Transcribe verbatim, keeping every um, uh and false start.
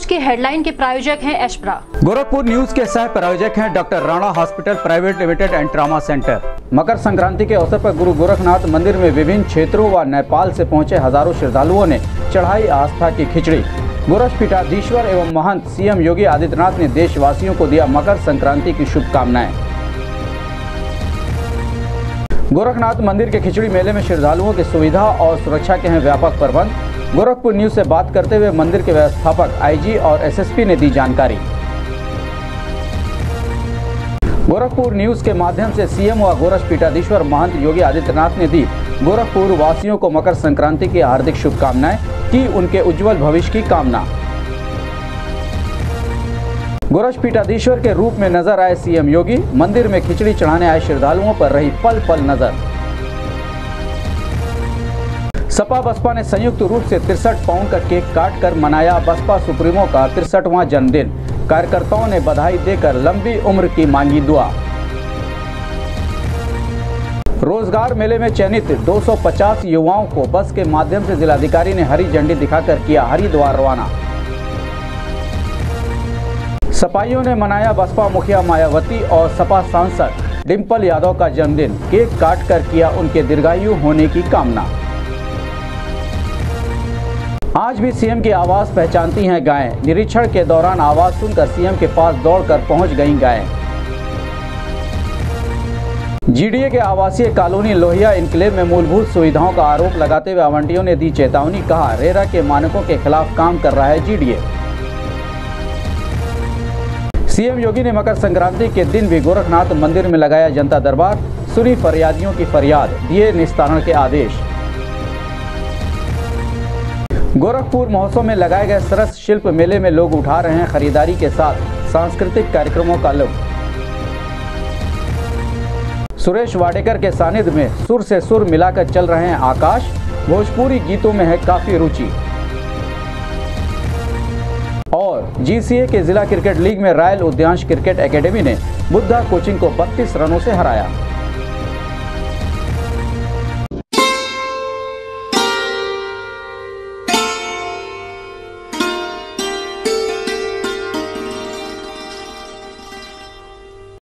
की हेडलाइन के प्रायोजक हैं एशप्रा। गोरखपुर न्यूज के सह प्रायोजक हैं doctor Rana hospital private limited and trauma centre. Makar Sankranti के अवसर पर गुरु गोरखनाथ मंदिर में विभिन्न क्षेत्रों व नेपाल से पहुंचे हजारों श्रद्धालुओं ने चढ़ाई आस्था की खिचड़ी। गोरक्षपीठाधीश्वर एवं महंत सीएम योगी आदित्यनाथ ने देशवासियों को दिया मकर संक्रांति की शुभकामनाएं। गोरखनाथ मंदिर के खिचड़ी मेले में श्रद्धालुओं की सुविधा और सुरक्षा के हैं व्यापक प्रबंध। गोरखपुर न्यूज से बात करते हुए मंदिर के व्यवस्थापक आईजी और एसएसपी ने दी जानकारी। गोरखपुर न्यूज के माध्यम से सीएम व गोरक्षपीठाधीश्वर महंत योगी आदित्यनाथ ने दी गोरखपुर वासियों को मकर संक्रांति की हार्दिक शुभकामनाएं, की उनके उज्जवल भविष्य की कामना। गोरक्षपीठाधीश्वर के रूप में नजर आए सीएम योगी, मंदिर में खिचड़ी चढ़ाने आए श्रद्धालुओं पर रही पल पल नजर। सपा बसपा ने संयुक्त रूप से तिरसठ पाउंड का केक काट कर मनाया बसपा सुप्रीमो का तिरसठवां जन्मदिन। कार्यकर्ताओं ने बधाई देकर लंबी उम्र की मांगी दुआ। रोजगार मेले में चयनित दो सौ पचास युवाओं को बस के माध्यम से जिलाधिकारी ने हरी झंडी दिखाकर किया हरिद्वार रवाना। सपाइयों ने मनाया बसपा मुखिया मायावती और सपा सांसद डिम्पल यादव का जन्मदिन। केक काट कर किया उनके दीर्घायु होने की कामना। आज भी सीएम की आवाज पहचानती हैं गायें। निरीक्षण के दौरान आवाज सुनकर सीएम के पास दौड़कर पहुंच गईं गायें। जीडीए के आवासीय कॉलोनी लोहिया इनक्लेव में मूलभूत सुविधाओं का आरोप लगाते हुए आवंटियों ने दी चेतावनी। कहा, रेरा के मानकों के खिलाफ काम कर रहा है जीडीए। सीएम योगी ने मकर संक्रांति के दिन भी गोरखनाथ मंदिर में लगाया जनता दरबार। सुनी फरियादियों की फरियाद, दिए निस्तारण के आदेश। गोरखपुर महोत्सव में लगाए गए सरस शिल्प मेले में लोग उठा रहे हैं खरीदारी के साथ सांस्कृतिक कार्यक्रमों का लुत्फ। सुरेश वाडेकर के सानिध्य में सुर से सुर मिलाकर चल रहे हैं आकाश। भोजपुरी गीतों में है काफी रुचि। और जीसीए के जिला क्रिकेट लीग में रॉयल उद्यांश क्रिकेट एकेडमी ने बुद्धा कोचिंग को बत्तीस रनों से हराया।